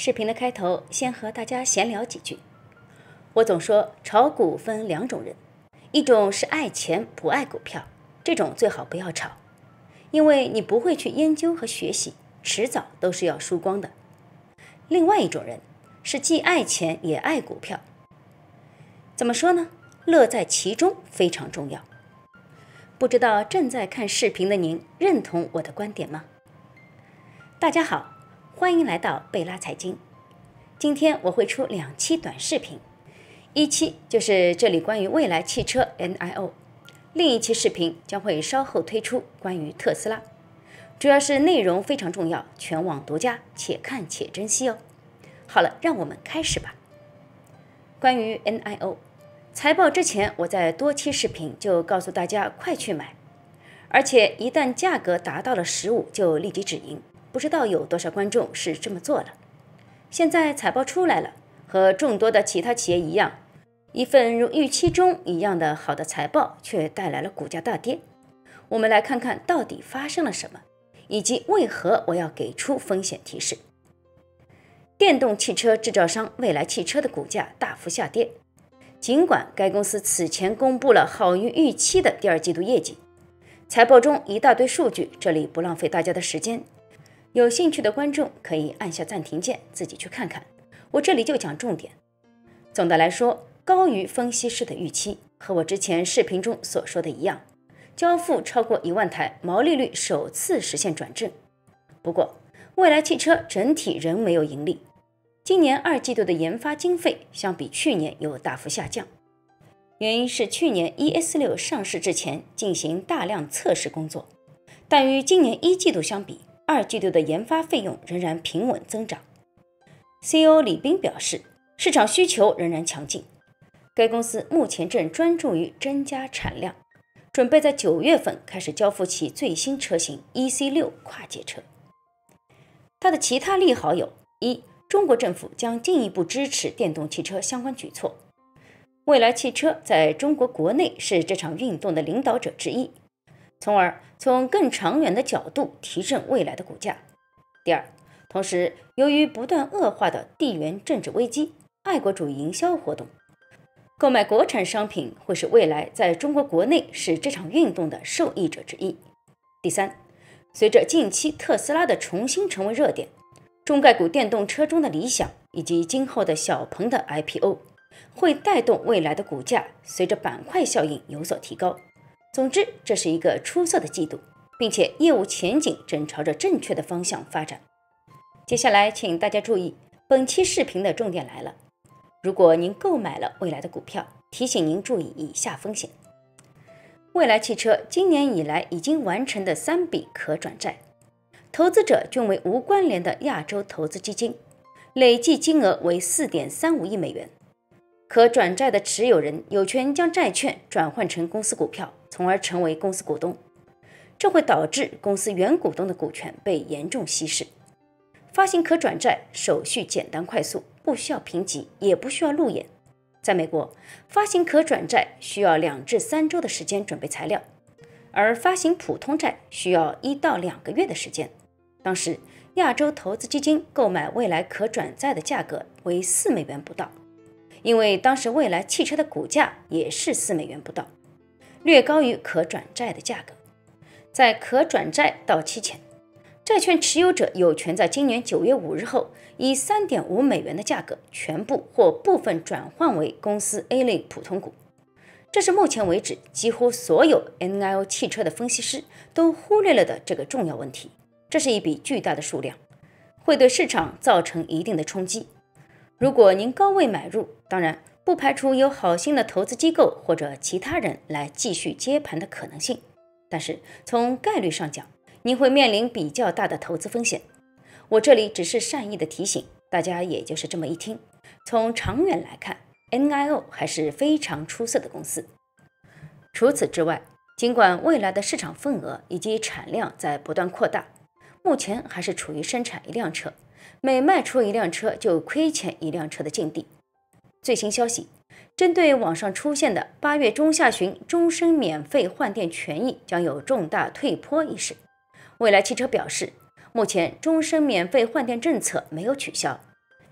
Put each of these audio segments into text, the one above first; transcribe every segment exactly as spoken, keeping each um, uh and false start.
视频的开头，先和大家闲聊几句。我总说炒股分两种人，一种是爱钱不爱股票，这种最好不要炒，因为你不会去研究和学习，迟早都是要输光的。另外一种人是既爱钱也爱股票。怎么说呢？乐在其中非常重要。不知道正在看视频的您认同我的观点吗？大家好，欢迎来到贝拉财经。今天我会出两期短视频，一期就是这里关于未来汽车 N I O， 另一期视频将会稍后推出关于特斯拉，主要是内容非常重要，全网独家，且看且珍惜哦。好了，让我们开始吧。关于 N I O， 财报之前我在多期视频就告诉大家快去买，而且一旦价格达到了十五就立即止盈，不知道有多少观众是这么做了。现在财报出来了，和众多的其他企业一样，一份如预期中一样的好的财报却带来了股价大跌。我们来看看到底发生了什么，以及为何我要给出风险提示。电动汽车制造商蔚来汽车的股价大幅下跌，尽管该公司此前公布了好于预期的第二季度业绩，财报中一大堆数据，这里不浪费大家的时间。有兴趣的观众可以按下暂停键，自己去看看。我这里就讲重点。总的来说，高于分析师的预期，和我之前视频中所说的一样，交付超过一万台，毛利率首次实现转正。不过，蔚来汽车整体仍没有盈利，今年二季度的研发经费相比去年有大幅下降，原因是去年 E S 六 上市之前进行大量测试工作，但与今年一季度相比，二季度的研发费用仍然平稳增长。C E O 李斌表示，市场需求仍然强劲，该公司目前正专注于增加产量，准备在九月份开始交付其最新车型 E C 六 跨界车。它的其他利好有：一、中国政府将进一步支持电动汽车相关举措，蔚来汽车在中国国内是这场运动的领导者之一，从而从更长远的角度提振蔚来的股价。第二，同时由于不断恶化的地缘政治危机、爱国主义营销活动，购买国产商品会使蔚来在中国国内是这场运动的受益者之一。第三，随着近期特斯拉的重新成为热点，中概股电动车中的理想以及今后的小鹏的 I P O 会带动蔚来的股价随着板块效应有所提高。总之，这是一个出色的季度，并且业务前景正朝着正确的方向发展。接下来请大家注意，本期视频的重点来了。如果您购买了蔚来的股票，提醒您注意以下风险。蔚来汽车今年以来已经完成的三笔可转债，投资者均为无关联的亚洲投资基金，累计金额为 四点三五亿美元。可转债的持有人有权将债券转换成公司股票，从而成为公司股东，这会导致公司原股东的股权被严重稀释。发行可转债手续简单快速，不需要评级，也不需要路演。在美国，发行可转债需要两至三周的时间准备材料，而发行普通债需要一到两个月的时间。当时，亚洲投资基金购买蔚来可转债的价格为四美元不到，因为当时蔚来汽车的股价也是四美元不到，略高于可转债的价格。在可转债到期前，债券持有者有权在今年九月五日后以 三点五美元的价格全部或部分转换为公司 A 类普通股。这是目前为止几乎所有 N I O 汽车的分析师都忽略了的这个重要问题。这是一笔巨大的数量，会对市场造成一定的冲击。如果您高位买入，当然不排除有好心的投资机构或者其他人来继续接盘的可能性，但是从概率上讲，您会面临比较大的投资风险。我这里只是善意的提醒，大家也就是这么一听。从长远来看， N I O 还是非常出色的公司。除此之外，尽管蔚来的市场份额以及产量在不断扩大，目前还是处于生产一辆车，每卖出一辆车就亏钱一辆车的境地。最新消息，针对网上出现的八月中下旬终身免费换电权益将有重大退坡一事，蔚来汽车表示，目前终身免费换电政策没有取消，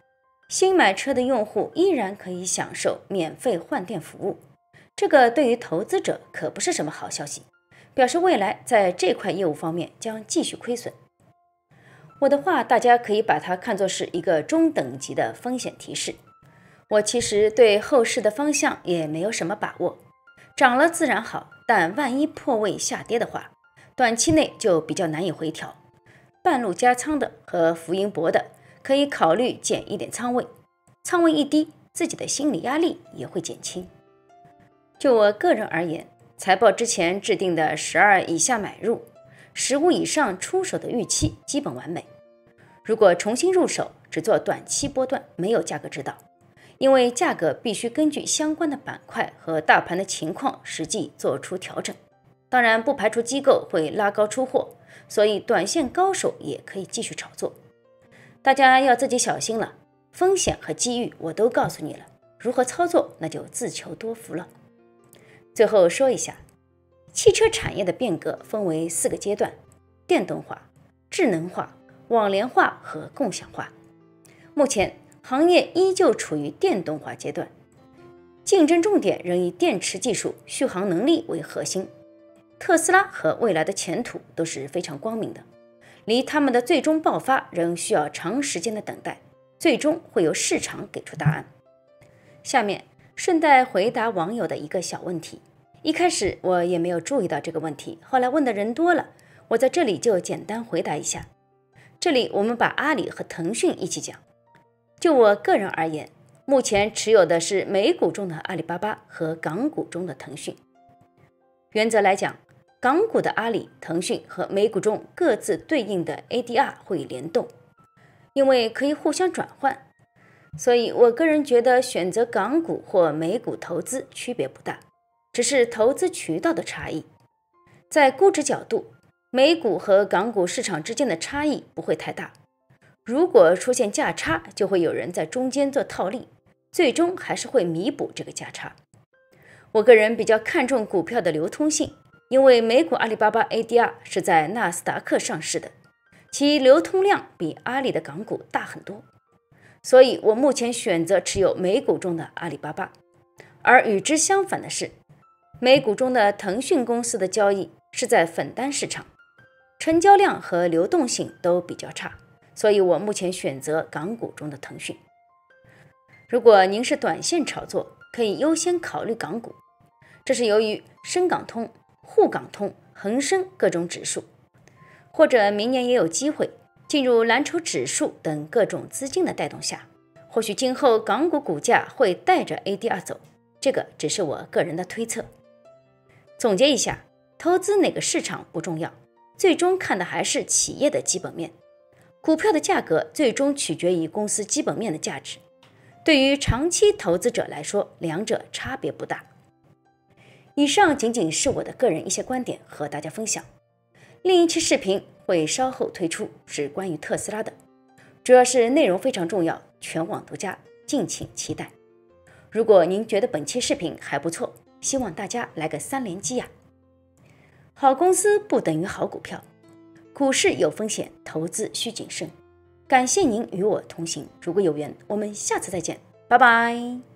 新买车的用户依然可以享受免费换电服务，这个对于投资者可不是什么好消息，表示未来在这块业务方面将继续亏损。我的话大家可以把它看作是一个中等级的风险提示。我其实对后市的方向也没有什么把握，涨了自然好，但万一破位下跌的话，短期内就比较难以回调。半路加仓的和浮盈薄的可以考虑减一点仓位，仓位一低，自己的心理压力也会减轻。就我个人而言，财报之前制定的十二以下买入，十五以上出手的预期基本完美。如果重新入手，只做短期波段，没有价格指导，因为价格必须根据相关的板块和大盘的情况实际做出调整。当然不排除机构会拉高出货，所以短线高手也可以继续炒作。大家要自己小心了，风险和机遇我都告诉你了，如何操作那就自求多福了。最后说一下，汽车产业的变革分为四个阶段：电动化、智能化、网联化和共享化。目前行业依旧处于电动化阶段，竞争重点仍以电池技术、续航能力为核心。特斯拉和蔚来的前途都是非常光明的，离他们的最终爆发仍需要长时间的等待，最终会由市场给出答案。下面顺带回答网友的一个小问题，一开始我也没有注意到这个问题，后来问的人多了，我在这里就简单回答一下。这里我们把阿里和腾讯一起讲。就我个人而言，目前持有的是美股中的阿里巴巴和港股中的腾讯。原则来讲，港股的阿里、腾讯和美股中各自对应的 A D R 会联动，因为可以互相转换，所以我个人觉得选择港股或美股投资区别不大，只是投资渠道的差异。在估值角度，美股和港股市场之间的差异不会太大，如果出现价差，就会有人在中间做套利，最终还是会弥补这个价差。我个人比较看重股票的流通性，因为美股阿里巴巴 A D R 是在纳斯达克上市的，其流通量比阿里的港股大很多，所以我目前选择持有美股中的阿里巴巴。而与之相反的是，美股中的腾讯公司的交易是在粉单市场，成交量和流动性都比较差，所以我目前选择港股中的腾讯。如果您是短线炒作，可以优先考虑港股，这是由于深港通、沪港通、恒生各种指数，或者明年也有机会进入蓝筹指数等各种资金的带动下，或许今后港股股价会带着 A D R 走，这个只是我个人的推测。总结一下，投资哪个市场不重要，最终看的还是企业的基本面，股票的价格最终取决于公司基本面的价值。对于长期投资者来说，两者差别不大。以上仅仅是我的个人一些观点和大家分享。另一期视频会稍后推出，是关于特斯拉的，主要是内容非常重要，全网独家，敬请期待。如果您觉得本期视频还不错，希望大家来个三连击呀！好公司不等于好股票，股市有风险，投资需谨慎。感谢您与我同行，如果有缘，我们下次再见，拜拜。